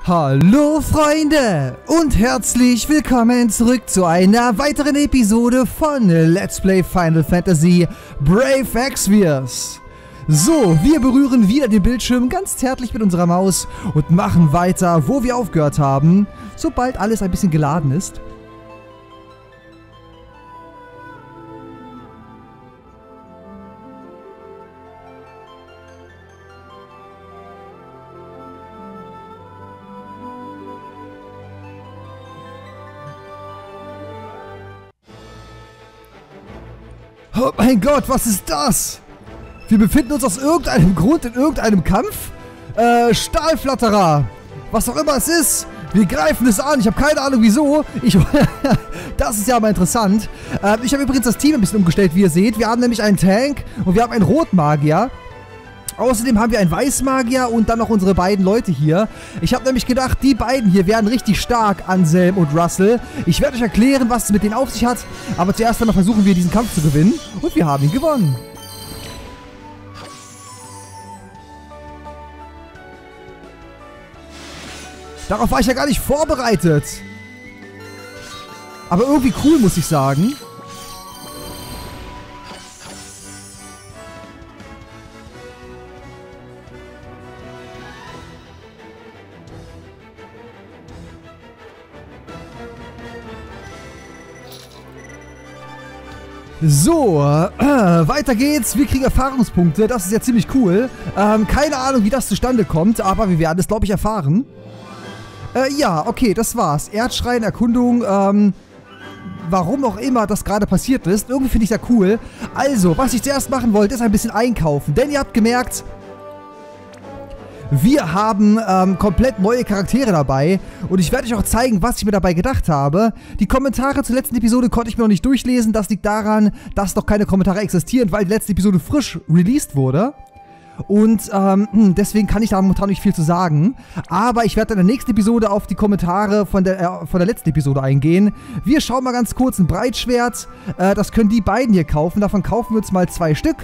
Hallo Freunde und herzlich willkommen zurück zu einer weiteren Episode von Let's Play Final Fantasy Brave Exvius. So, wir berühren wieder den Bildschirm ganz zärtlich mit unserer Maus und machen weiter, wo wir aufgehört haben, sobald alles ein bisschen geladen ist. Oh mein Gott, was ist das? Wir befinden uns aus irgendeinem Grund in irgendeinem Kampf? Stahlflatterer. Was auch immer es ist. Wir greifen es an. Ich habe keine Ahnung wieso. Das ist ja mal interessant. Ich habe übrigens das Team ein bisschen umgestellt, wie ihr seht. Wir haben nämlich einen Tank und wir haben einen Rotmagier. Außerdem haben wir einen Weißmagier und dann noch unsere beiden Leute hier. Ich habe nämlich gedacht, die beiden hier werden richtig stark, Anselm und Russell. Ich werde euch erklären, was es mit denen auf sich hat. Aber zuerst einmal versuchen wir, diesen Kampf zu gewinnen. Und wir haben ihn gewonnen. Darauf war ich ja gar nicht vorbereitet. Aber irgendwie cool, muss ich sagen. So, weiter geht's. Wir kriegen Erfahrungspunkte. Das ist ja ziemlich cool. Keine Ahnung, wie das zustande kommt, aber wir werden es, glaube ich, erfahren. Ja, okay, das war's. Erdschrein, Erkundung, warum auch immer das gerade passiert ist. Irgendwie finde ich das cool. Also, was ich zuerst machen wollte, ist ein bisschen einkaufen. Denn ihr habt gemerkt, wir haben komplett neue Charaktere dabei und ich werde euch auch zeigen, was ich mir dabei gedacht habe. Die Kommentare zur letzten Episode konnte ich mir noch nicht durchlesen. Das liegt daran, dass noch keine Kommentare existieren, weil die letzte Episode frisch released wurde. Und deswegen kann ich da momentan nicht viel zu sagen. Aber ich werde in der nächsten Episode auf die Kommentare von der letzten Episode eingehen. Wir schauen mal ganz kurz ein Breitschwert. Das können die beiden hier kaufen. Davon kaufen wir uns mal 2 Stück.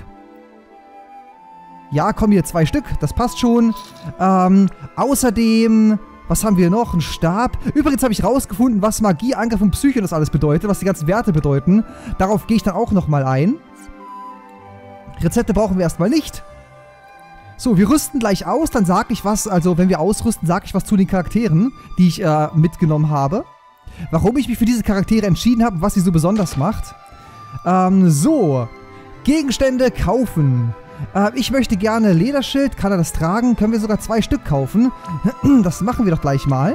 Ja, kommen hier 2 Stück, das passt schon. Außerdem, was haben wir noch? Ein Stab. Übrigens habe ich rausgefunden, was Magie, Angriff und Psyche das alles bedeutet, was die ganzen Werte bedeuten. Darauf gehe ich dann auch nochmal ein. Rezepte brauchen wir erstmal nicht. So, wir rüsten gleich aus, dann sage ich was, also wenn wir ausrüsten, sage ich was zu den Charakteren, die ich mitgenommen habe. Warum ich mich für diese Charaktere entschieden habe, was sie so besonders macht. So, Gegenstände kaufen. Ich möchte gerne Lederschild. Kann er das tragen? Können wir sogar 2 Stück kaufen? Das machen wir doch gleich mal.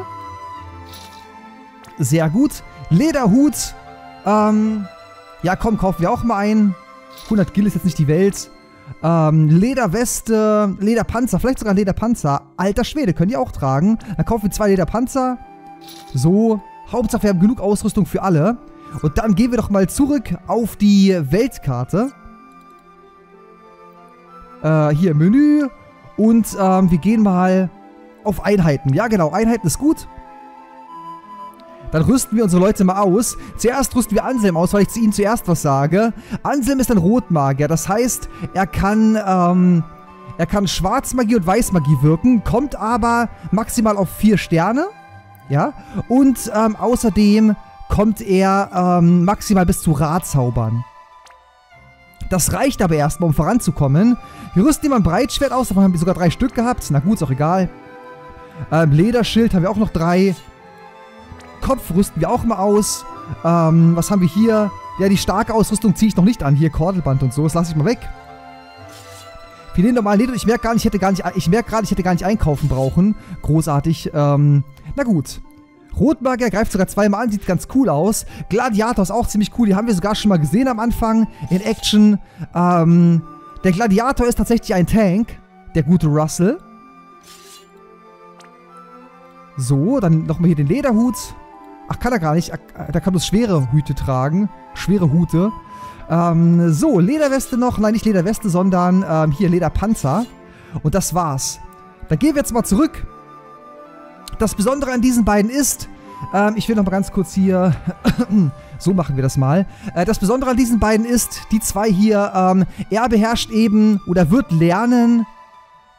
Sehr gut. Lederhut. Ja, komm, kaufen wir auch mal ein. 100 Gil ist jetzt nicht die Welt. Lederweste, Lederpanzer. Vielleicht sogar ein Lederpanzer. Alter Schwede, können die auch tragen. Dann kaufen wir 2 Lederpanzer. So. Hauptsache, wir haben genug Ausrüstung für alle. Und dann gehen wir doch mal zurück auf die Weltkarte. Hier Menü und wir gehen mal auf Einheiten. Ja genau, Einheiten ist gut. Dann rüsten wir unsere Leute mal aus. Zuerst rüsten wir Anselm aus, weil ich zu ihm zuerst was sage. Anselm ist ein Rotmagier, das heißt, er kann Schwarzmagie und Weißmagie wirken, kommt aber maximal auf 4 Sterne. Ja, und außerdem kommt er maximal bis zu Radzaubern. Das reicht aber erstmal, um voranzukommen. Wir rüsten immer ein Breitschwert aus, davon haben wir sogar 3 Stück gehabt. Na gut, ist auch egal. Lederschild haben wir auch noch 3. Kopf rüsten wir auch mal aus. Was haben wir hier? Ja, die starke Ausrüstung ziehe ich noch nicht an. Hier, Kordelband und so, das lasse ich mal weg. Wir nehmen nochmal Leder. Ich merke gerade, ich hätte gar nicht einkaufen brauchen. Großartig. Na gut. Rotmagier greift sogar 2-mal an, sieht ganz cool aus. Gladiator ist auch ziemlich cool, die haben wir sogar schon mal gesehen am Anfang in Action. Der Gladiator ist tatsächlich ein Tank, der gute Russell. So, dann nochmal hier den Lederhut. Ach, kann er gar nicht, der kann bloß schwere Hüte tragen. Schwere Hute. So, Lederweste noch, nein, nicht Lederweste, sondern hier Lederpanzer. Und das war's. Dann gehen wir jetzt mal zurück. Das Besondere an diesen beiden ist, ich will noch mal ganz kurz hier, so machen wir das mal. Das Besondere an diesen beiden ist, die 2 hier, er beherrscht eben oder wird lernen,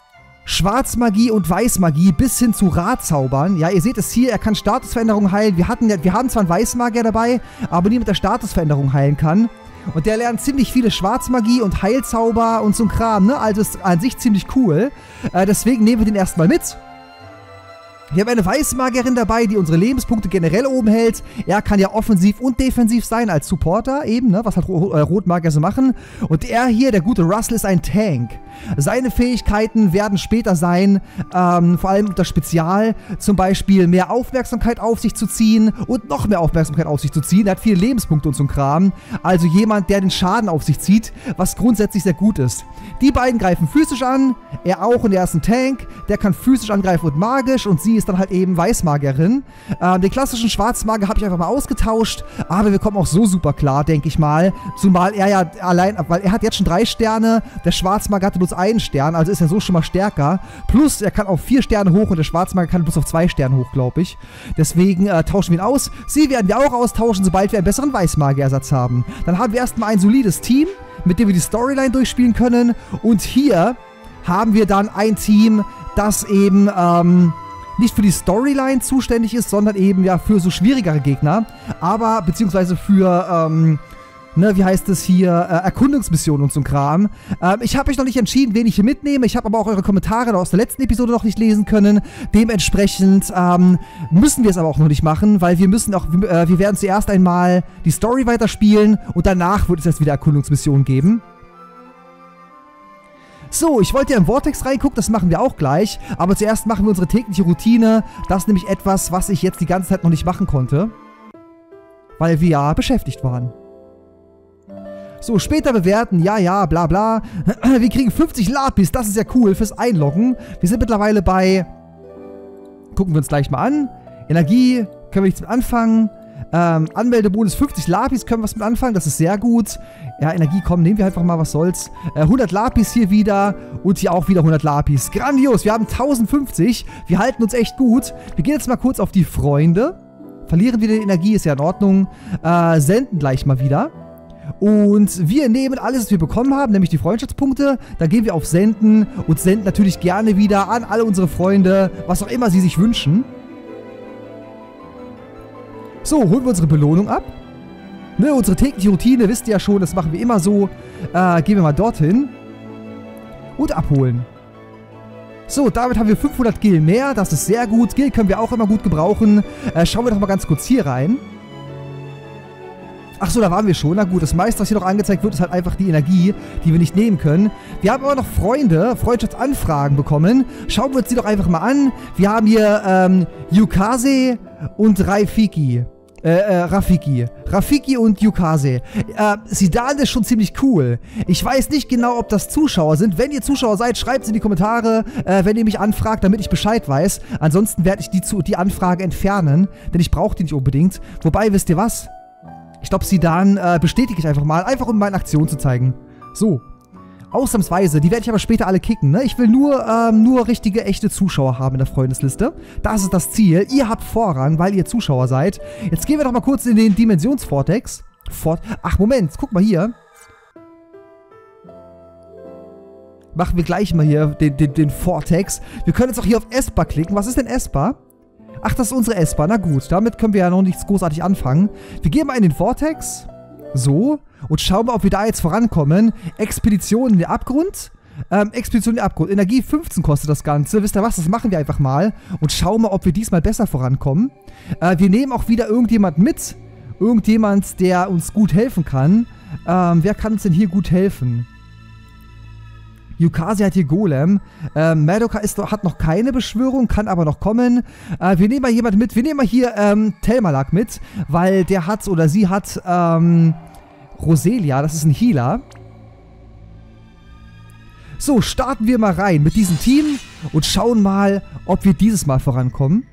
Schwarzmagie und Weißmagie bis hin zu Radzaubern. Ja, ihr seht es hier, er kann Statusveränderungen heilen. Wir haben zwar einen Weißmagier dabei, aber niemand, der Statusveränderungen heilen kann. Und der lernt ziemlich viele Schwarzmagie und Heilzauber und so ein Kram, ne? Also ist an sich ziemlich cool. Deswegen nehmen wir den erstmal mit. Wir haben eine Weißmagierin dabei, die unsere Lebenspunkte generell oben hält. Er kann ja offensiv und defensiv sein als Supporter eben, ne? Was halt Rotmagier so machen. Und er hier, der gute Russell, ist ein Tank. Seine Fähigkeiten werden später sein, vor allem unter Spezial, zum Beispiel mehr Aufmerksamkeit auf sich zu ziehen und noch mehr Aufmerksamkeit auf sich zu ziehen. Er hat viele Lebenspunkte und so ein Kram. Also jemand, der den Schaden auf sich zieht, was grundsätzlich sehr gut ist. Die beiden greifen physisch an, er auch, und er ist ein Tank, der kann physisch angreifen und magisch, und sie ist dann halt eben Weißmagierin. Den klassischen Schwarzmagier habe ich einfach mal ausgetauscht, aber wir kommen auch so super klar, denke ich mal. Zumal er ja allein, weil er hat jetzt schon 3 Sterne, der Schwarzmagier hatte bloß 1 Stern, also ist er so schon mal stärker. Plus, er kann auf 4 Sterne hoch und der Schwarzmagier kann bloß auf 2 Sterne hoch, glaube ich. Deswegen tauschen wir ihn aus. Sie werden wir auch austauschen, sobald wir einen besseren Weißmagierersatz haben. Dann haben wir erstmal ein solides Team, mit dem wir die Storyline durchspielen können. Und hier haben wir dann ein Team, das eben nicht für die Storyline zuständig ist, sondern eben ja für so schwierigere Gegner. Aber, beziehungsweise für, ne, wie heißt es hier, Erkundungsmissionen und so ein Kram. Ich habe mich noch nicht entschieden, wen ich hier mitnehme. Ich habe aber auch eure Kommentare aus der letzten Episode noch nicht lesen können. Dementsprechend müssen wir es aber auch noch nicht machen, weil wir müssen auch, wir werden zuerst einmal die Story weiterspielen und danach wird es erst wieder Erkundungsmissionen geben. So, ich wollte ja im Vortex reingucken, das machen wir auch gleich. Aber zuerst machen wir unsere tägliche Routine. Das ist nämlich etwas, was ich jetzt die ganze Zeit noch nicht machen konnte. Weil wir ja beschäftigt waren. So, später bewerten, ja, bla bla. Wir kriegen 50 Lapis, das ist ja cool fürs Einloggen. Wir sind mittlerweile bei... Gucken wir uns gleich mal an. Energie, können wir nichts mit anfangen. Anmeldebonus 50 Lapis, können wir was mit anfangen, das ist sehr gut. Ja, Energie, komm, nehmen wir einfach mal, was soll's. 100 Lapis hier wieder und hier auch wieder 100 Lapis. Grandios, wir haben 1050, wir halten uns echt gut. Wir gehen jetzt mal kurz auf die Freunde. Verlieren wieder die Energie, ist ja in Ordnung. Senden gleich mal wieder. Und wir nehmen alles, was wir bekommen haben, nämlich die Freundschaftspunkte. Dann gehen wir auf Senden und senden natürlich gerne wieder an alle unsere Freunde, was auch immer sie sich wünschen. So, holen wir unsere Belohnung ab. Ne, unsere tägliche Routine, wisst ihr ja schon, das machen wir immer so. Gehen wir mal dorthin. Und abholen. So, damit haben wir 500 Gil mehr, das ist sehr gut. Gil können wir auch immer gut gebrauchen. Schauen wir doch mal ganz kurz hier rein. Achso, da waren wir schon. Na gut, das meiste, was hier noch angezeigt wird, ist halt einfach die Energie, die wir nicht nehmen können. Wir haben aber noch Freunde, Freundschaftsanfragen bekommen. Schauen wir uns die doch einfach mal an. Wir haben hier Yukase und Rafiki. Rafiki und Yukase. Sidan ist schon ziemlich cool. Ich weiß nicht genau, ob das Zuschauer sind. Wenn ihr Zuschauer seid, schreibt es in die Kommentare, wenn ihr mich anfragt, damit ich Bescheid weiß. Ansonsten werde ich die Anfrage entfernen, denn ich brauche die nicht unbedingt. Wobei, wisst ihr was? Ich glaube, Sidan bestätige ich einfach mal, einfach um meine Aktion zu zeigen. So. Ausnahmsweise, die werde ich aber später alle kicken, ne? Ich will nur richtige, echte Zuschauer haben in der Freundesliste. Das ist das Ziel. Ihr habt Vorrang, weil ihr Zuschauer seid. Jetzt gehen wir doch mal kurz in den Dimensionsvortex. Ach, Moment, guck mal hier. Machen wir gleich mal hier den Vortex. Wir können jetzt auch hier auf Esper klicken. Was ist denn Esper? Ach, das ist unsere Esper. Na gut, damit können wir ja noch nichts großartig anfangen. Wir gehen mal in den Vortex. So. Und schauen mal, ob wir da jetzt vorankommen. Expedition in den Abgrund. Expedition in den Abgrund. Energie 15 kostet das Ganze. Wisst ihr was? Das machen wir einfach mal. Und schauen mal, ob wir diesmal besser vorankommen. Wir nehmen auch wieder irgendjemand mit. Irgendjemand, der uns gut helfen kann. Wer kann uns denn hier gut helfen? Yukase hat hier Golem. Madoka hat noch keine Beschwörung, kann aber noch kommen. Wir nehmen mal jemanden mit. Wir nehmen mal hier Telmalak mit, weil der hat oder sie hat Roselia, das ist ein Healer. So, starten wir mal rein mit diesem Team und schauen mal, ob wir dieses Mal vorankommen.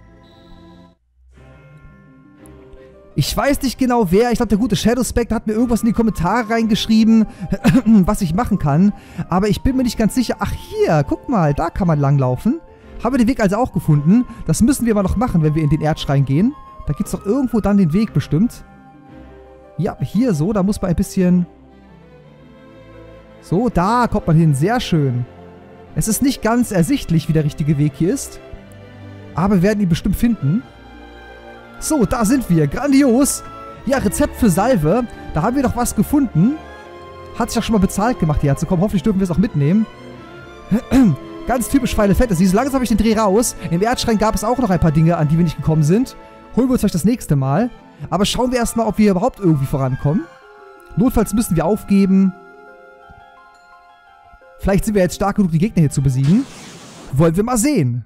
Ich weiß nicht genau wer, ich glaube der gute Shadow Spectre hat mir irgendwas in die Kommentare reingeschrieben, was ich machen kann. Aber ich bin mir nicht ganz sicher. Ach hier, guck mal, da kann man langlaufen. Haben wir den Weg also auch gefunden. Das müssen wir aber noch machen, wenn wir in den Erdschrein gehen. Da gibt es doch irgendwo dann den Weg bestimmt. Ja, hier so, da muss man ein bisschen... So, da kommt man hin, sehr schön. Es ist nicht ganz ersichtlich, wie der richtige Weg hier ist. Aber wir werden ihn bestimmt finden. So, da sind wir. Grandios. Ja, Rezept für Salve. Da haben wir doch was gefunden. Hat sich doch schon mal bezahlt gemacht, hierher zu kommen. Hoffentlich dürfen wir es auch mitnehmen. Ganz typisch Final Fantasy. So langsam habe ich den Dreh raus. Im Erdschrein gab es auch noch ein paar Dinge, an die wir nicht gekommen sind. Holen wir uns vielleicht das nächste Mal. Aber schauen wir erstmal, ob wir überhaupt irgendwie vorankommen. Notfalls müssen wir aufgeben. Vielleicht sind wir jetzt stark genug, die Gegner hier zu besiegen. Wollen wir mal sehen.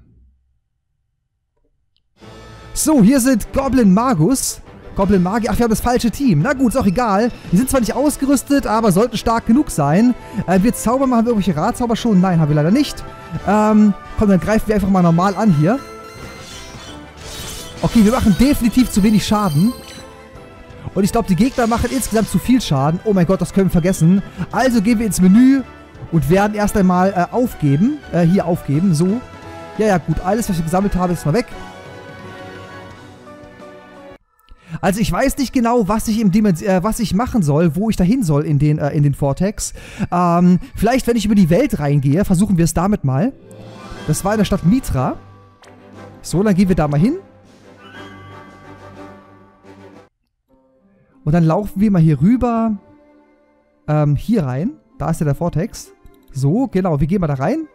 So, hier sind Goblin Magus. Goblin Magier. Ach, wir haben das falsche Team. Na gut, ist auch egal. Die sind zwar nicht ausgerüstet, aber sollten stark genug sein. Wir zaubern, machen wir irgendwelche Radzauber schon? Nein, haben wir leider nicht. Komm, dann greifen wir einfach mal normal an hier. Okay, wir machen definitiv zu wenig Schaden. Und ich glaube, die Gegner machen insgesamt zu viel Schaden. Oh mein Gott, das können wir vergessen. Also gehen wir ins Menü und werden erst einmal aufgeben. Hier aufgeben, so. Ja, gut, alles, was wir gesammelt haben, ist mal weg. Also ich weiß nicht genau, was ich machen soll, wo ich dahin soll in den Vortex. Vielleicht, wenn ich über die Welt reingehe, versuchen wir es damit mal. Das war in der Stadt Mitra. So, dann gehen wir da mal hin. Und dann laufen wir mal hier rüber. Hier rein. Da ist ja der Vortex. So, genau, wir gehen mal da rein.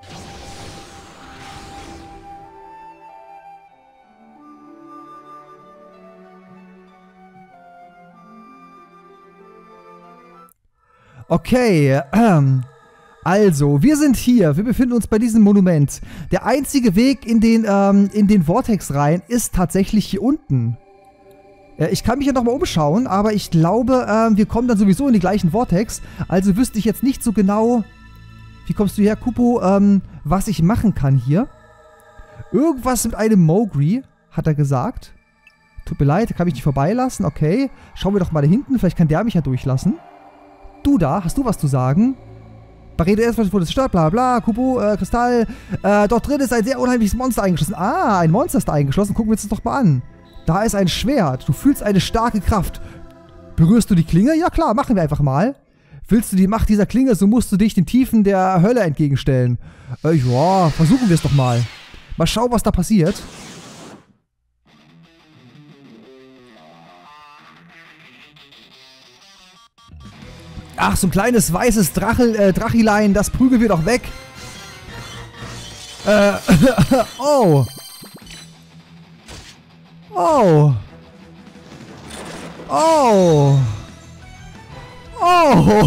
Okay, also, wir sind hier. Wir befinden uns bei diesem Monument. Der einzige Weg in den Vortex rein ist tatsächlich hier unten. Ich kann mich ja nochmal umschauen, aber ich glaube, wir kommen dann sowieso in den gleichen Vortex. Also wüsste ich jetzt nicht so genau, wie kommst du her, Kupo, was ich machen kann hier. Irgendwas mit einem Mowgli, hat er gesagt. Tut mir leid, kann mich nicht vorbeilassen, okay. Schauen wir doch mal da hinten, vielleicht kann der mich ja durchlassen. Du da, hast du was zu sagen? Barrede erst vor der Stadt, bla bla, Kupo, Kristall. Dort drin ist ein sehr unheimliches Monster eingeschlossen. Ah, ein Monster ist da eingeschlossen, gucken wir uns das doch mal an. Da ist ein Schwert, du fühlst eine starke Kraft. Berührst du die Klinge? Ja klar, machen wir einfach mal. Willst du die Macht dieser Klinge, so musst du dich den Tiefen der Hölle entgegenstellen. Ja, versuchen wir es doch mal. Mal schauen, was da passiert. Ach, so ein kleines weißes Drachilein, das prügeln wir doch weg. Oh. Oh. Oh. Oh.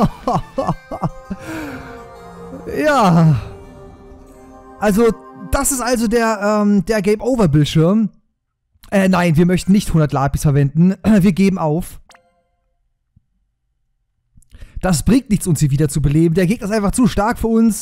Ja. Also, das ist also der Game-Over-Bildschirm. Nein, wir möchten nicht 100 Lapis verwenden. Wir geben auf. Das bringt nichts, uns hier wieder zu beleben. Der Gegner ist einfach zu stark für uns.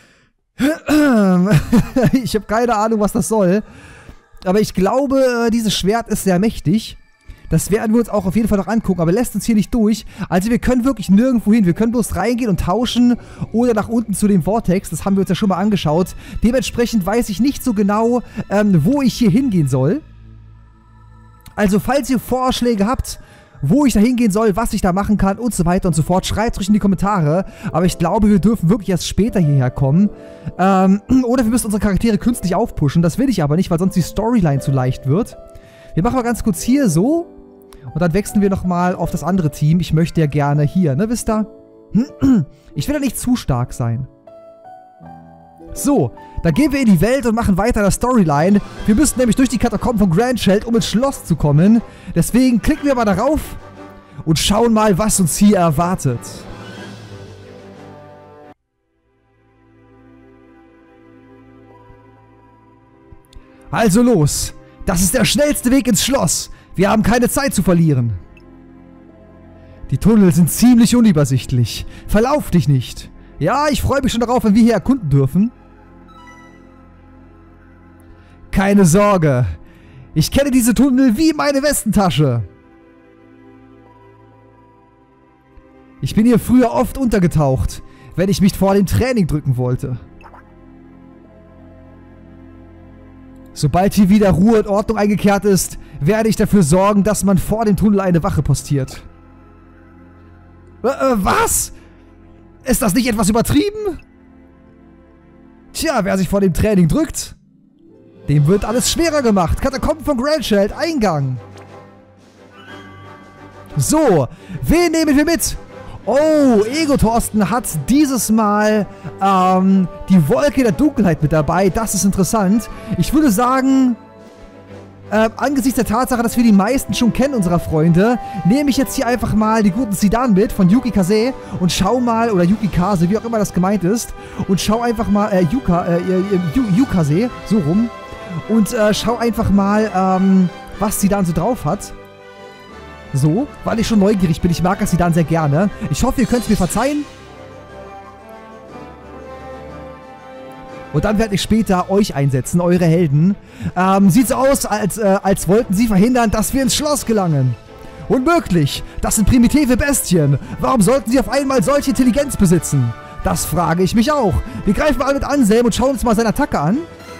Ich habe keine Ahnung, was das soll. Aber ich glaube, dieses Schwert ist sehr mächtig. Das werden wir uns auch auf jeden Fall noch angucken, aber lässt uns hier nicht durch. Also wir können wirklich nirgendwo hin. Wir können bloß reingehen und tauschen oder nach unten zu dem Vortex. Das haben wir uns ja schon mal angeschaut. Dementsprechend weiß ich nicht so genau, wo ich hier hingehen soll. Also falls ihr Vorschläge habt, wo ich da hingehen soll, was ich da machen kann und so weiter und so fort, schreibt ruhig in die Kommentare. Aber ich glaube, wir dürfen wirklich erst später hierher kommen. Oder wir müssen unsere Charaktere künstlich aufpushen. Das will ich aber nicht, weil sonst die Storyline zu leicht wird. Wir machen mal ganz kurz hier so. Und dann wechseln wir nochmal auf das andere Team. Ich möchte ja gerne hier, ne, wisst ihr? Ich will ja nicht zu stark sein. So, dann gehen wir in die Welt und machen weiter der Storyline. Wir müssen nämlich durch die Katakomben von Grandsheld, um ins Schloss zu kommen. Deswegen klicken wir mal darauf und schauen mal, was uns hier erwartet. Also los, das ist der schnellste Weg ins Schloss. Wir haben keine Zeit zu verlieren. Die Tunnel sind ziemlich unübersichtlich. Verlauf dich nicht. Ja, ich freue mich schon darauf, wenn wir hier erkunden dürfen. Keine Sorge. Ich kenne diese Tunnel wie meine Westentasche. Ich bin hier früher oft untergetaucht, wenn ich mich vor dem Training drücken wollte. Sobald hier wieder Ruhe und Ordnung eingekehrt ist, werde ich dafür sorgen, dass man vor dem Tunnel eine Wache postiert. Was? Ist das nicht etwas übertrieben? Tja, wer sich vor dem Training drückt, dem wird alles schwerer gemacht. Katakomben von Grandchild, Eingang. So, wen nehmen wir mit? Oh, Ego Thorsten hat dieses Mal die Wolke der Dunkelheit mit dabei. Das ist interessant. Ich würde sagen, angesichts der Tatsache, dass wir die meisten schon kennen, unserer Freunde, nehme ich jetzt hier einfach mal die guten Zidane mit von Yuki Kase und schau mal, oder Yuki Kase, wie auch immer das gemeint ist, und schau einfach mal, Yukase, so rum, und schau einfach mal, was Zidane so drauf hat. So, weil ich schon neugierig bin. Ich mag das Zidane sehr gerne. Ich hoffe, ihr könnt es mir verzeihen. Und dann werde ich später euch einsetzen, eure Helden. Sieht so aus, als wollten sie verhindern, dass wir ins Schloss gelangen. Unmöglich. Das sind primitive Bestien. Warum sollten sie auf einmal solche Intelligenz besitzen? Das frage ich mich auch. Wir greifen mal mit Anselm und schauen uns mal seine Attacke an.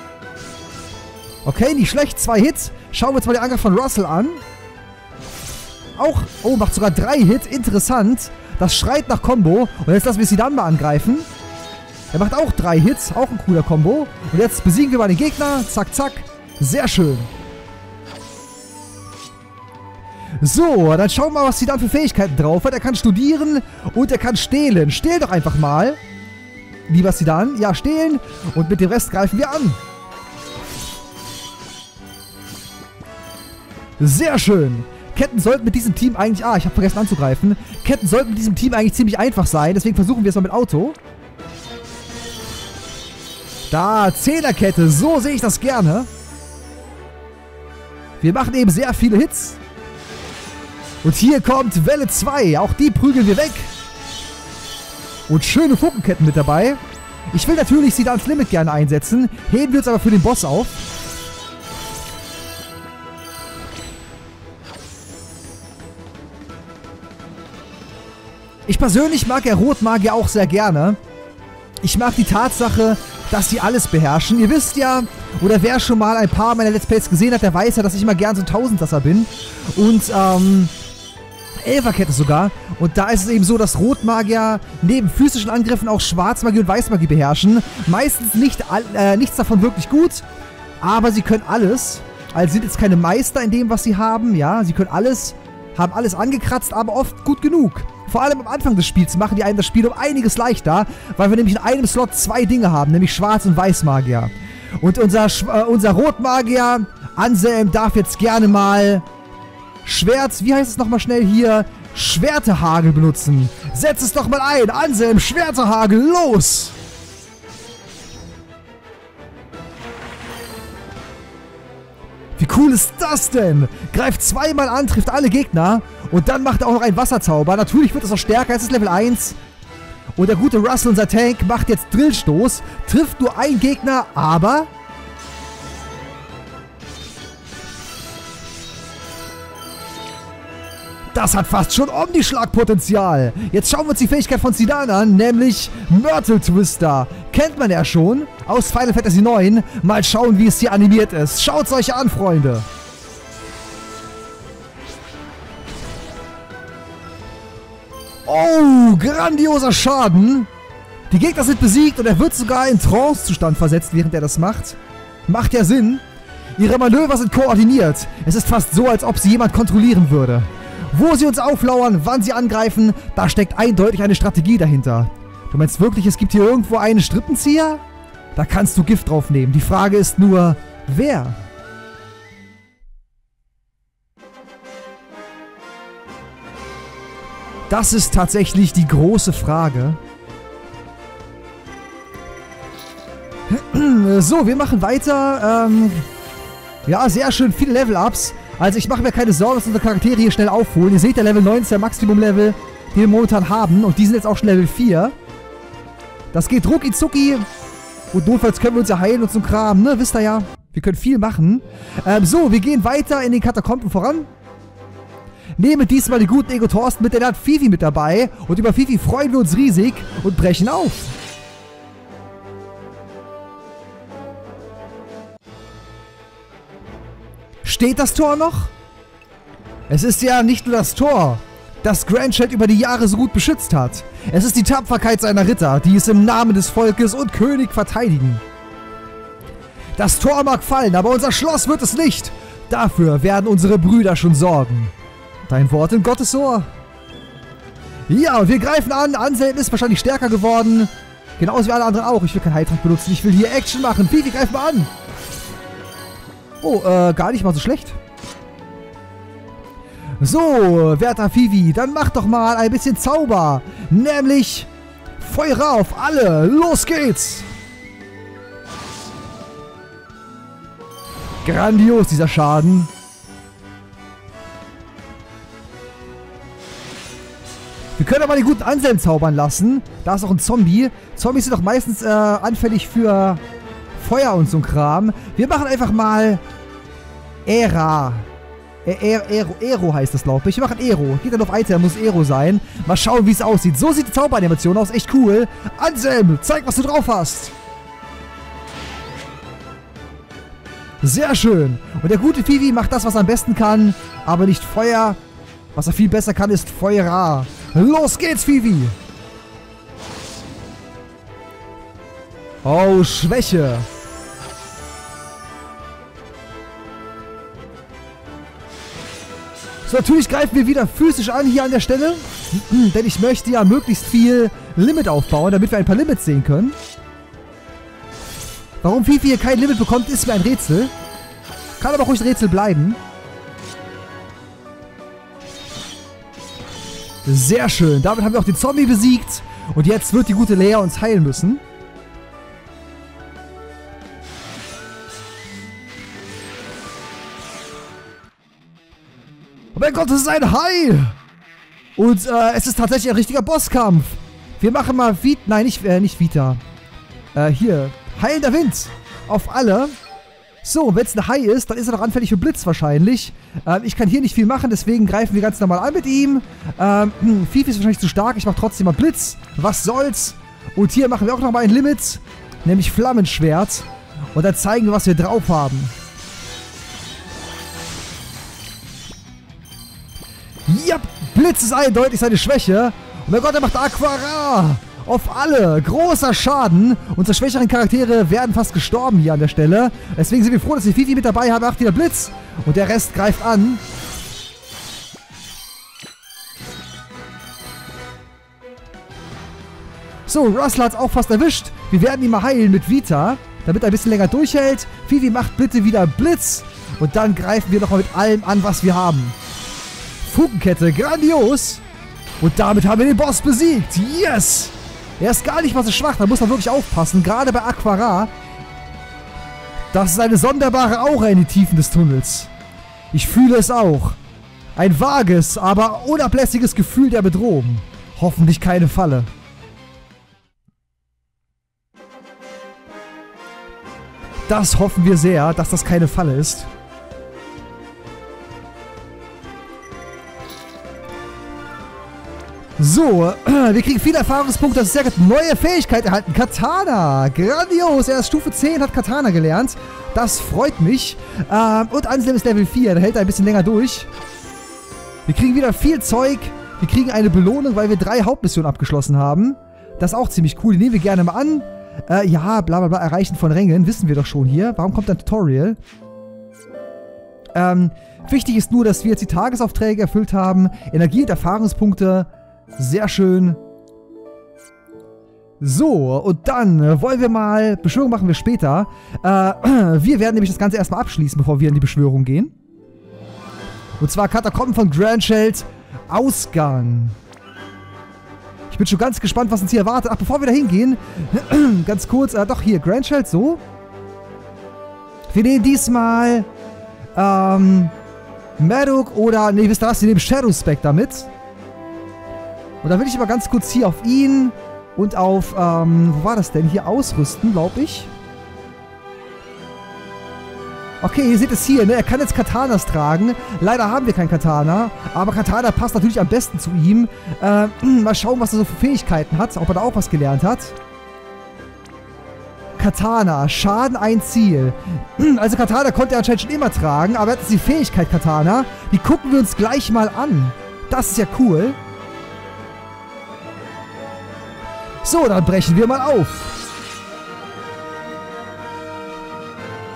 Okay, nicht schlecht. 2 Hits. Schauen wir uns mal den Angriff von Russell an. Auch, oh, macht sogar 3 Hits. Interessant. Das schreit nach Combo. Und jetzt lassen wir sie dann mal angreifen. Er macht auch 3 Hits. Auch ein cooler Combo. Und jetzt besiegen wir mal den Gegner. Zack, zack. Sehr schön. So, dann schauen wir mal, was sie dann für Fähigkeiten drauf hat. Er kann studieren und er kann stehlen. Stehl doch einfach mal. Lieber Zidane. Ja, stehlen. Und mit dem Rest greifen wir an. Sehr schön. Ketten sollten mit diesem Team eigentlich... Ah, ich habe vergessen anzugreifen. Ketten sollten mit diesem Team eigentlich ziemlich einfach sein. Deswegen versuchen wir es mal mit Auto. Da, 10er-Kette. So sehe ich das gerne. Wir machen eben sehr viele Hits. Und hier kommt Welle 2. Auch die prügeln wir weg. Und schöne Funkenketten mit dabei. Ich will natürlich Zidanes Limit gerne einsetzen. Heben wir uns aber für den Boss auf. Ich persönlich mag ja Rotmagier auch sehr gerne. Ich mag die Tatsache, dass sie alles beherrschen. Ihr wisst ja, oder wer schon mal ein paar meiner Let's Plays gesehen hat, der weiß ja, dass ich immer gern so ein Tausendsasser bin. Und, 11er-Kette sogar. Und da ist es eben so, dass Rotmagier neben physischen Angriffen auch Schwarzmagie und Weißmagie beherrschen. Meistens nichts davon wirklich gut, aber sie können alles. Also sind jetzt keine Meister in dem, was sie haben. Ja, sie können alles, haben alles angekratzt, aber oft gut genug. Vor allem am Anfang des Spiels machen die einem das Spiel um einiges leichter, weil wir nämlich in einem Slot 2 Dinge haben, nämlich Schwarz- und Weißmagier. Und unser Rotmagier, Anselm, darf jetzt gerne mal wie heißt es nochmal schnell hier? Schwertehagel benutzen. Setz es doch mal ein, Anselm, Schwertehagel, los! Wie cool ist das denn? Greift 2-mal an, trifft alle Gegner und dann macht er auch noch einen Wasserzauber. Natürlich wird es noch stärker, es ist Level 1. Und der gute Russell, unser Tank, macht jetzt Drillstoß, trifft nur einen Gegner, aber... Das hat fast schon Omnischlag-Potenzial. Jetzt schauen wir uns die Fähigkeit von Zidane an, nämlich Myrtle Twister. Kennt man ja schon aus Final Fantasy IX. Mal schauen, wie es hier animiert ist. Schaut's euch an, Freunde. Oh, grandioser Schaden. Die Gegner sind besiegt und er wird sogar in Trance-Zustand versetzt, während er das macht. Macht ja Sinn. Ihre Manöver sind koordiniert. Es ist fast so, als ob sie jemand kontrollieren würde. Wo sie uns auflauern, wann sie angreifen, da steckt eindeutig eine Strategie dahinter. Du meinst wirklich, es gibt hier irgendwo einen Strippenzieher? Da kannst du Gift drauf nehmen. Die Frage ist nur, wer? Das ist tatsächlich die große Frage. So, wir machen weiter. Ja, sehr schön, viele Level-Ups. Also ich mache mir keine Sorgen, dass unsere Charaktere hier schnell aufholen. Ihr seht, der Level 9 ist der Maximum-Level, den wir momentan haben. Und die sind jetzt auch schon Level 4. Das geht rucki zucki. Und notfalls können wir uns ja heilen und so Kram, ne? Wisst ihr ja. Wir können viel machen. So, wir gehen weiter in den Katakomben voran. Nehmen diesmal die guten Ego Thorsten mit, der hat Fifi mit dabei. Und über Fifi freuen wir uns riesig und brechen auf. Steht das Tor noch? Es ist ja nicht nur das Tor, das Grandchild über die Jahre so gut beschützt hat. Es ist die Tapferkeit seiner Ritter, die es im Namen des Volkes und König verteidigen. Das Tor mag fallen, aber unser Schloss wird es nicht. Dafür werden unsere Brüder schon sorgen. Dein Wort in Gottes Ohr. Ja, und wir greifen an. Anselm ist wahrscheinlich stärker geworden. Genauso wie alle anderen auch. Ich will keinen Heiltrank benutzen. Ich will hier Action machen. Vivi, greif mal an. Oh, gar nicht mal so schlecht. So, werter Vivi, dann mach doch mal ein bisschen Zauber. Nämlich Feuer auf alle. Los geht's. Grandios, dieser Schaden. Wir können aber den guten Anselm zaubern lassen. Da ist auch ein Zombie. Zombies sind doch meistens anfällig für Feuer und so ein Kram. Wir machen einfach mal Era. Ero heißt das, glaube ich. Wir machen Ero. Geht dann auf Item, muss Ero sein. Mal schauen, wie es aussieht. So sieht die Zauberanimation aus. Echt cool. Anselm, zeig, was du drauf hast. Sehr schön. Und der gute Vivi macht das, was er am besten kann. Aber nicht Feuer. Was er viel besser kann, ist Feuer. Los geht's, Vivi. Oh, Schwäche. So, natürlich greifen wir wieder physisch an hier an der Stelle. Denn ich möchte ja möglichst viel Limit aufbauen, damit wir ein paar Limits sehen können. Warum Vivi hier kein Limit bekommt, ist mir ein Rätsel. Kann aber ruhig ein Rätsel bleiben. Sehr schön. Damit haben wir auch den Zombie besiegt. Und jetzt wird die gute Lea uns heilen müssen. Oh mein Gott, das ist ein Hai! Und es ist tatsächlich ein richtiger Bosskampf. Wir machen mal Vita. Nein, nicht Vita. Hier. Heilender Wind. Auf alle. So, wenn es ein Hai ist, dann ist er doch anfällig für Blitz wahrscheinlich. Ich kann hier nicht viel machen, deswegen greifen wir ganz normal an mit ihm. Vivi ist wahrscheinlich zu stark. Ich mache trotzdem mal Blitz. Was soll's? Und hier machen wir auch nochmal ein Limit. Nämlich Flammenschwert. Und dann zeigen wir, was wir drauf haben. Ja, Blitz ist eindeutig seine Schwäche. Oh mein Gott, er macht Aquara. Auf alle. Großer Schaden. Unsere schwächeren Charaktere werden fast gestorben hier an der Stelle. Deswegen sind wir froh, dass wir Vivi mit dabei haben. Macht wieder Blitz. Und der Rest greift an. So, Russell hat es auch fast erwischt. Wir werden ihn mal heilen mit Vita, damit er ein bisschen länger durchhält. Vivi macht bitte wieder Blitz. Und dann greifen wir nochmal mit allem an, was wir haben. Funkenkette, grandios. Und damit haben wir den Boss besiegt. Yes! Er ist gar nicht mal so schwach, da muss man wirklich aufpassen. Gerade bei Aquara. Das ist eine sonderbare Aura in den Tiefen des Tunnels. Ich fühle es auch. Ein vages, aber unablässiges Gefühl der Bedrohung. Hoffentlich keine Falle. Das hoffen wir sehr, dass das keine Falle ist. So, wir kriegen viele Erfahrungspunkte, das ist sehr gut. Neue Fähigkeit erhalten, Katana. Grandios, er ist Stufe 10, hat Katana gelernt. Das freut mich. Und Anselm ist Level 4, der hält ein bisschen länger durch. Wir kriegen wieder viel Zeug. Wir kriegen eine Belohnung, weil wir 3 Hauptmissionen abgeschlossen haben. Das ist auch ziemlich cool, die nehmen wir gerne mal an. Ja, bla bla bla, Erreichen von Rängen, wissen wir doch schon hier. Warum kommt ein Tutorial? Wichtig ist nur, dass wir jetzt die Tagesaufträge erfüllt haben. Energie und Erfahrungspunkte. Sehr schön. So, und dann wollen wir mal... Beschwörung machen wir später. Wir werden nämlich das Ganze erstmal abschließen, bevor wir in die Beschwörung gehen. Und zwar Katakomben von Grandsheld. Ausgang. Ich bin schon ganz gespannt, was uns hier erwartet. Ach, bevor wir da hingehen, ganz kurz, doch hier, Grandsheld, so. Wir nehmen diesmal, Maddock oder, nee, wisst ihr was, wir nehmen Shadow Spectre mit. Und dann will ich aber ganz kurz hier auf ihn und auf, wo war das denn? Hier ausrüsten, glaube ich. Okay, ihr seht es hier, ne? Er kann jetzt Katanas tragen. Leider haben wir kein Katana, aber Katana passt natürlich am besten zu ihm. Mal schauen, was er so für Fähigkeiten hat, ob er da auch was gelernt hat. Katana, Schaden ein Ziel. Also Katana konnte er anscheinend schon immer tragen, aber er hat jetzt die Fähigkeit Katana. Die gucken wir uns gleich mal an. Das ist ja cool. So, dann brechen wir mal auf.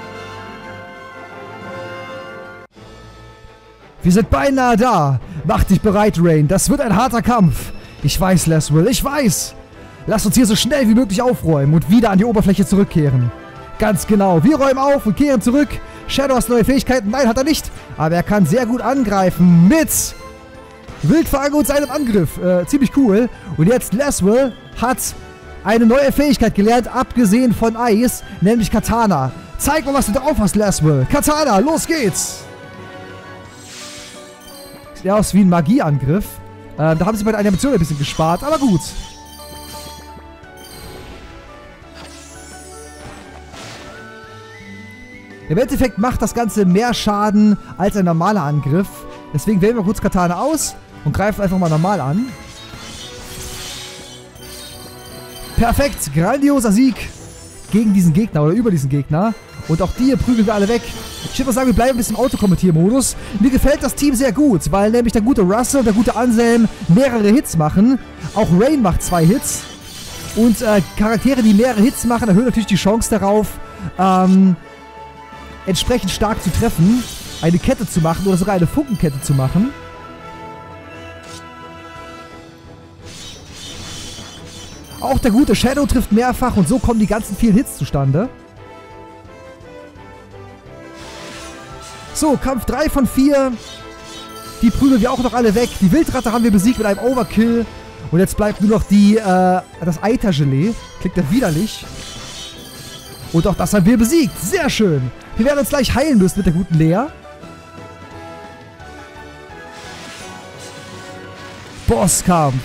Wir sind beinahe da. Mach dich bereit, Rain. Das wird ein harter Kampf. Ich weiß, Laswell, ich weiß. Lass uns hier so schnell wie möglich aufräumen und wieder an die Oberfläche zurückkehren. Ganz genau. Wir räumen auf und kehren zurück. Shadow hat neue Fähigkeiten. Nein, hat er nicht. Aber er kann sehr gut angreifen mit Wildfang und seinem Angriff. Ziemlich cool. Und jetzt Laswell hat eine neue Fähigkeit gelernt, abgesehen von Eis, nämlich Katana. Zeig mal, was du drauf hast, Laswell. Katana, los geht's. Sieht aus wie ein Magieangriff. Da haben sie bei der Animation ein bisschen gespart, aber gut. Im Endeffekt macht das Ganze mehr Schaden als ein normaler Angriff. Deswegen wählen wir kurz Katana aus und greifen einfach mal normal an. Perfekt, grandioser Sieg gegen diesen Gegner oder über diesen Gegner. Und auch die hier prügeln wir alle weg. Ich würde mal sagen, wir bleiben ein bisschen im Autokommentiermodus. Mir gefällt das Team sehr gut, weil nämlich der gute Russell und der gute Anselm mehrere Hits machen. Auch Rain macht 2 Hits. Und Charaktere, die mehrere Hits machen, erhöhen natürlich die Chance darauf, entsprechend stark zu treffen, eine Kette zu machen oder sogar eine Funkenkette zu machen. Auch der gute Shadow trifft mehrfach und so kommen die ganzen vielen Hits zustande. So, Kampf 3 von 4. Die prügeln wir auch noch alle weg. Die Wildratte haben wir besiegt mit einem Overkill. Und jetzt bleibt nur noch das Eitergelee. Klingt ja widerlich. Und auch das haben wir besiegt. Sehr schön. Wir werden uns gleich heilen müssen mit der guten Lea. Bosskampf.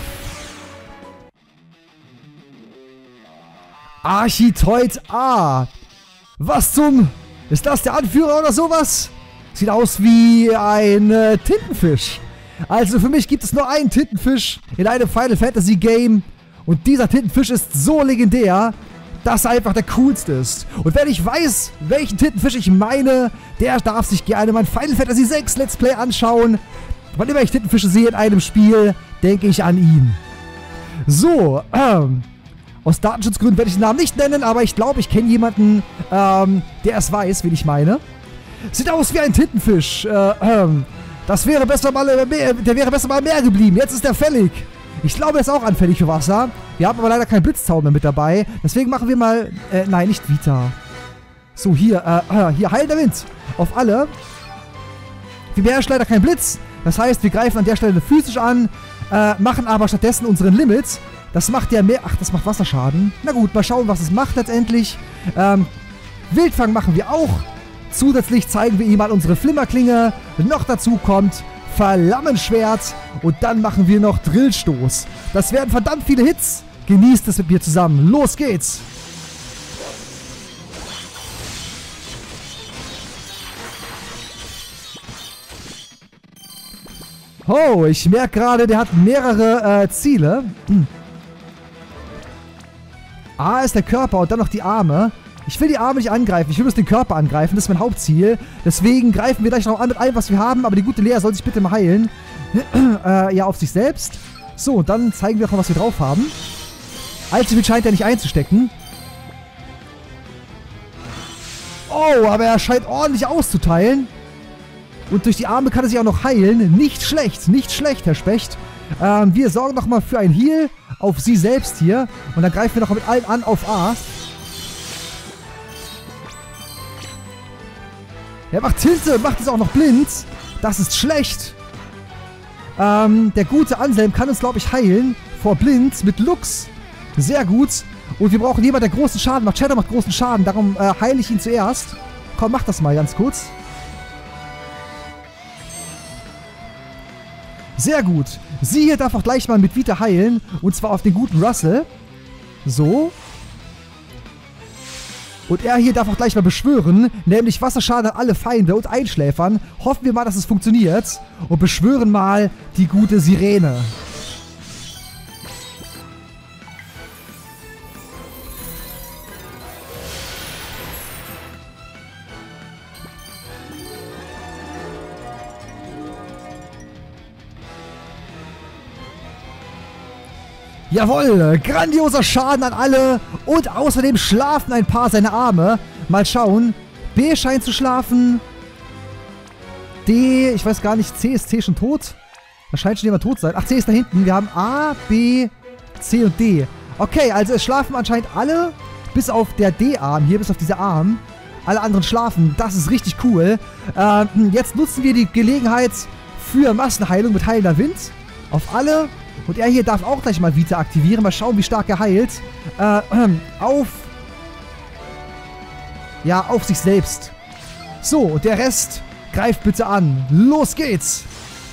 Architeut A. Was zum... Ist das der Anführer oder sowas? Sieht aus wie ein Tintenfisch. Also für mich gibt es nur einen Tintenfisch in einem Final Fantasy Game. Und dieser Tintenfisch ist so legendär, dass er einfach der coolste ist. Und wenn ich weiß, welchen Tintenfisch ich meine, der darf sich gerne mein Final Fantasy 6 Let's Play anschauen. Wann immer ich Tintenfische sehe in einem Spiel, denke ich an ihn. So, aus Datenschutzgründen werde ich den Namen nicht nennen, aber ich glaube, ich kenne jemanden, der es weiß, wen ich meine. Sieht aus wie ein Tintenfisch. Das wäre besser mal der wäre besser mal im Meer geblieben. Jetzt ist er fällig. Ich glaube, er ist auch anfällig für Wasser. Wir haben aber leider keinen Blitzzauber mehr mit dabei. Deswegen machen wir mal... nein, nicht Vita. So, hier. Hier, heilender Wind. Auf alle. Wir beherrschen leider keinen Blitz. Das heißt, wir greifen an der Stelle physisch an, machen aber stattdessen unseren Limit. Das macht ja mehr... Ach, das macht Wasserschaden. Na gut, mal schauen, was es macht letztendlich. Wildfang machen wir auch. Zusätzlich zeigen wir ihm mal unsere Flimmerklinge. Noch dazu kommt Flammenschwert. Und dann machen wir noch Drillstoß. Das werden verdammt viele Hits. Genießt es mit mir zusammen. Los geht's. Oh, ich merke gerade, der hat mehrere Ziele. A ist der Körper und dann noch die Arme. Ich will die Arme nicht angreifen, ich will bloß den Körper angreifen, das ist mein Hauptziel. Deswegen greifen wir gleich noch an mit allem, was wir haben, aber die gute Lea soll sich bitte mal heilen. Ja, auf sich selbst. So, und dann zeigen wir noch mal, was wir drauf haben. Allzu viel scheint er nicht einzustecken. Oh, aber er scheint ordentlich auszuteilen. Und durch die Arme kann er sich auch noch heilen. Nicht schlecht, Herr Specht. Wir sorgen noch mal für ein Heal auf sie selbst hier. Und dann greifen wir noch mal mit allen an auf A. Er macht Tinte und macht es auch noch blind. Das ist schlecht. Der gute Anselm kann uns, glaube ich, heilen. Vor blind mit Lux. Sehr gut. Und wir brauchen jemanden, der großen Schaden macht. Shadow macht großen Schaden. Darum heile ich ihn zuerst. Komm, mach das mal ganz kurz. Sehr gut. Sie hier darf auch gleich mal mit Vita heilen. Und zwar auf den guten Russell. So. Und er hier darf auch gleich mal beschwören, nämlich Wasserschaden an alle Feinde und Einschläfern. Hoffen wir mal, dass es funktioniert. Und beschwören mal die gute Sirene. Jawohl, grandioser Schaden an alle und außerdem schlafen ein paar seine Arme. Mal schauen. B scheint zu schlafen. D, ich weiß gar nicht, C, ist C schon tot? Da scheint schon jemand tot zu sein. Ach, C ist da hinten. Wir haben A, B, C und D. Okay, also es schlafen anscheinend alle, bis auf der D-Arm hier, bis auf diese Arm. Alle anderen schlafen. Das ist richtig cool. Jetzt nutzen wir die Gelegenheit für Massenheilung mit heilender Wind. Auf alle. Und er hier darf auch gleich mal Vita aktivieren. Mal schauen, wie stark er heilt. Auf sich selbst. So, und der Rest greift bitte an. Los geht's.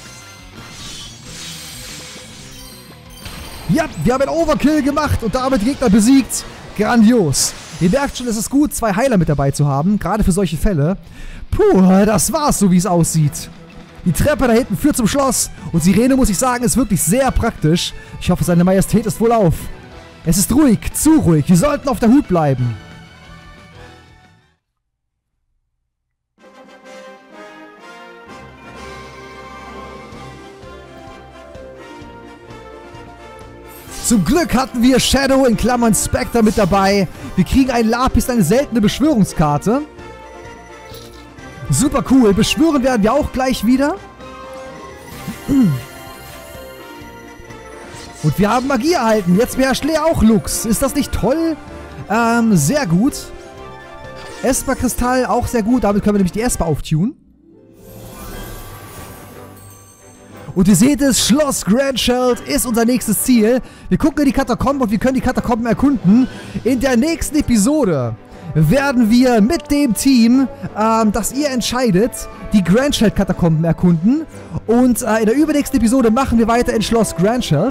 Ja, wir haben einen Overkill gemacht und damit Gegner besiegt. Grandios. Ihr merkt schon, es ist gut, 2 Heiler mit dabei zu haben. Gerade für solche Fälle. Puh, das war's, so wie es aussieht. Die Treppe da hinten führt zum Schloss. Und Sirene, muss ich sagen, ist wirklich sehr praktisch. Ich hoffe, seine Majestät ist wohlauf. Es ist ruhig, zu ruhig. Wir sollten auf der Hut bleiben. Zum Glück hatten wir Shadow in Klammern Spectre mit dabei. Wir kriegen einen Lapis, eine seltene Beschwörungskarte. Super cool. Beschwören werden wir auch gleich wieder. Und wir haben Magie erhalten. Jetzt beherrscht Lea auch Lux. Ist das nicht toll? Sehr gut. Esper-Kristall auch sehr gut. Damit können wir nämlich die Esper auftunen. Und ihr seht es, Schloss Grandcheld ist unser nächstes Ziel. Wir gucken in die Katakomben und wir können die Katakomben erkunden. In der nächsten Episode werden wir mit dem Team, das ihr entscheidet, die Grandcheld-Katakomben erkunden. Und in der übernächsten Episode machen wir weiter in Schloss Grandcheld.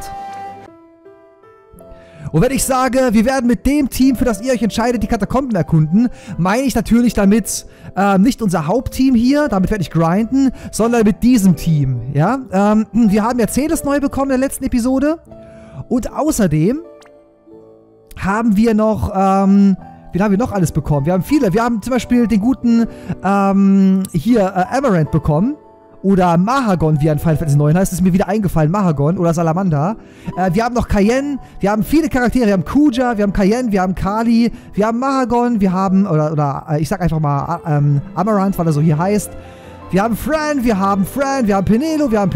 Und wenn ich sage, wir werden mit dem Team, für das ihr euch entscheidet, die Katakomben erkunden, meine ich natürlich damit nicht unser Hauptteam hier, damit werde ich grinden, sondern mit diesem Team, ja. Wir haben Mercedes neu bekommen in der letzten Episode und außerdem haben wir noch, wen haben wir noch alles bekommen? Wir haben viele, wir haben zum Beispiel den guten, Amaranth bekommen. Oder Mahagon, wie er in Final Fantasy 9 heißt, ist mir wieder eingefallen. Mahagon oder Salamander. Wir haben noch Cayenne. Wir haben viele Charaktere. Wir haben Kuja, wir haben Cayenne, wir haben Kali, wir haben Mahagon, wir haben, ich sag einfach mal Amaranth, weil er so hier heißt. Wir haben Fran, wir haben Penelo, wir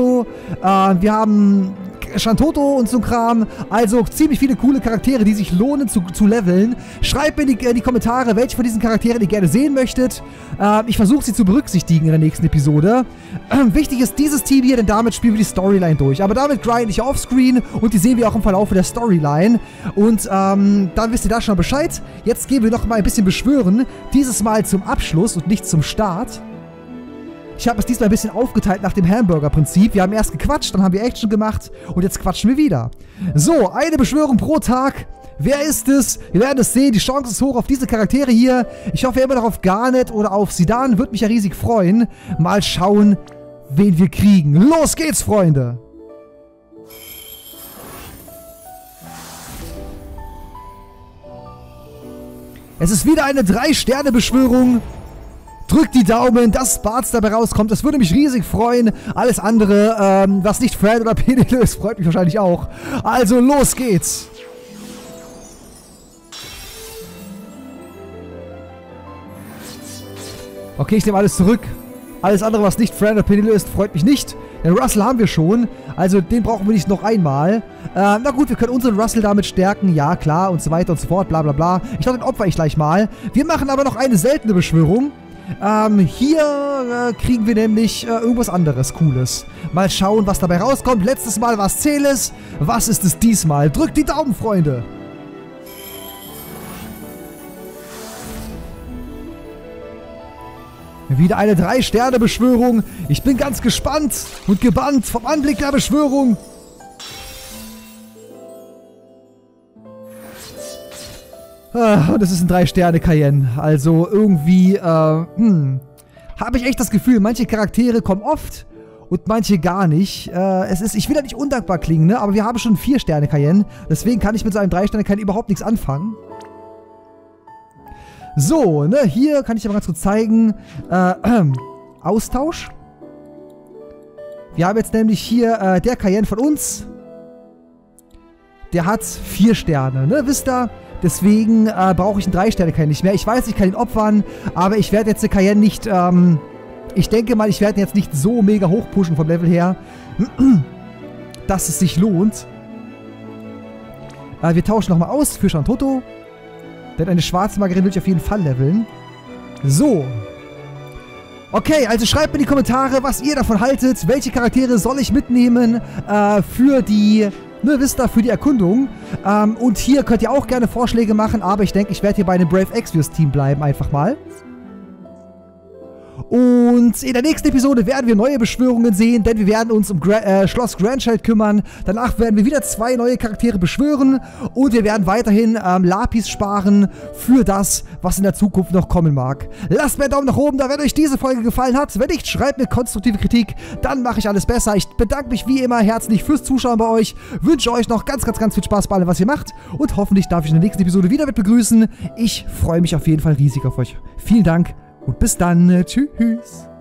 haben Shantoto und so Kram. Also ziemlich viele coole Charaktere, die sich lohnen zu leveln. Schreibt mir in die Kommentare, welche von diesen Charakteren ihr gerne sehen möchtet. Ich versuche sie zu berücksichtigen in der nächsten Episode. Wichtig ist dieses Team hier, denn damit spielen wir die Storyline durch. Aber damit grinde ich offscreen und die sehen wir auch im Verlauf der Storyline. Und dann wisst ihr da schon Bescheid. Jetzt gehen wir noch mal ein bisschen beschwören. Dieses Mal zum Abschluss und nicht zum Start. Ich habe es diesmal ein bisschen aufgeteilt nach dem Hamburger-Prinzip. Wir haben erst gequatscht, dann haben wir Action gemacht und jetzt quatschen wir wieder. So, eine Beschwörung pro Tag. Wer ist es? Wir werden es sehen. Die Chance ist hoch auf diese Charaktere hier. Ich hoffe immer noch auf Garnet oder auf Zidane. Würde mich ja riesig freuen. Mal schauen, wen wir kriegen. Los geht's, Freunde! Es ist wieder eine 3-Sterne-Beschwörung. Drückt die Daumen, dass Sparts dabei rauskommt. Das würde mich riesig freuen. Alles andere, was nicht Fran oder Penelo ist, freut mich wahrscheinlich auch. Also, los geht's. Okay, ich nehme alles zurück. Alles andere, was nicht Fran oder Penelo ist, freut mich nicht. Den Russell haben wir schon. Also, den brauchen wir nicht noch einmal. Na gut, wir können unseren Russell damit stärken. Ja, klar, und so weiter und so fort. Bla, bla, bla. Ich glaube, den opfer ich gleich mal. Wir machen aber noch eine seltene Beschwörung. Hier kriegen wir nämlich irgendwas anderes Cooles. Mal schauen, was dabei rauskommt. Letztes Mal war es Celes. Was ist es diesmal? Drückt die Daumen, Freunde! Wieder eine 3-Sterne-Beschwörung. Ich bin ganz gespannt und gebannt vom Anblick der Beschwörung. Und es ist ein 3-Sterne-Cayenne. Also irgendwie, habe ich echt das Gefühl, manche Charaktere kommen oft und manche gar nicht. Ich will ja nicht undankbar klingen, ne? Aber wir haben schon 4-Sterne-Cayenne. Deswegen kann ich mit so einem 3-Sterne-Cayenne überhaupt nichts anfangen. So, ne, hier kann ich aber ganz kurz zeigen. Austausch. Wir haben jetzt nämlich hier der Cayenne von uns. Der hat 4 Sterne, ne, wisst ihr? Deswegen brauche ich einen 3-Sterne-Cayenne nicht mehr. Ich weiß, ich kann ihn opfern, aber ich werde jetzt den Cayenne nicht Ich denke mal, ich werde ihn jetzt nicht so mega hoch pushen vom Level her, dass es sich lohnt. Wir tauschen nochmal aus für Shantoto. Denn eine schwarze Magierin will ich auf jeden Fall leveln. So. Okay, also schreibt mir in die Kommentare, was ihr davon haltet. Welche Charaktere soll ich mitnehmen für die... Ne, wisst ihr, für die Erkundung. Und hier könnt ihr auch gerne Vorschläge machen, aber ich denke, ich werde hier bei dem Brave Exvius Team bleiben, einfach mal. Und in der nächsten Episode werden wir neue Beschwörungen sehen, denn wir werden uns um Schloss Grandchild kümmern. Danach werden wir wieder 2 neue Charaktere beschwören und wir werden weiterhin Lapis sparen für das, was in der Zukunft noch kommen mag. Lasst mir einen Daumen nach oben da, wenn euch diese Folge gefallen hat. Wenn nicht, schreibt mir konstruktive Kritik, dann mache ich alles besser. Ich bedanke mich wie immer herzlich fürs Zuschauen bei euch, wünsche euch noch ganz viel Spaß bei allem, was ihr macht und hoffentlich darf ich in der nächsten Episode wieder mit begrüßen. Ich freue mich auf jeden Fall riesig auf euch. Vielen Dank. Und bis dann. Tschüss.